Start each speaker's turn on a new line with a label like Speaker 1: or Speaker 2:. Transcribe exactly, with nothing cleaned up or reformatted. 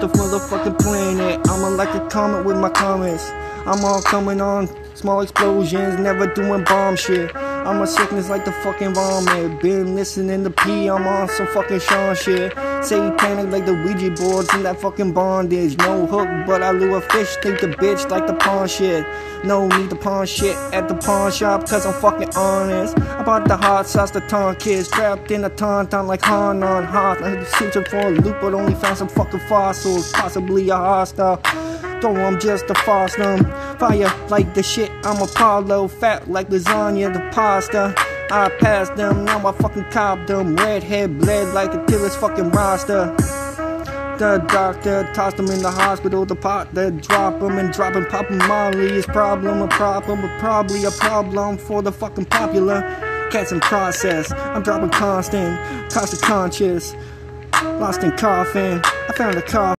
Speaker 1: the motherfucking planet. I'm like a comet with my comments. I'm all coming on small explosions, never doing bomb shit. I'm a sickness like the fucking vomit. Been listening to P, I'm on some fucking Sean shit. Satanic like the Ouija boards in that fucking bondage. No hook, but I lure a fish, think the bitch like the pawn shit. No need to pawn shit at the pawn shop, cause I'm fucking honest. I bought the hot sauce, the taunt kids, trapped in a tauntaun like Han on hot. I'm searching for a loop, but only found some fucking fossils, possibly a hostile. Though I'm just a foster. Fire like the shit, I'm Apollo. Fat like lasagna, the pasta. I passed them, now I fucking copped them. Redhead bled like a Tillis fucking roster. The doctor tossed them in the hospital. The pot that drop them and drop and pop them. Molly is problem, a problem, but probably a problem for the fucking popular. Cats in process, I'm dropping constant, constant conscious. Lost in coffin, I found a coffin.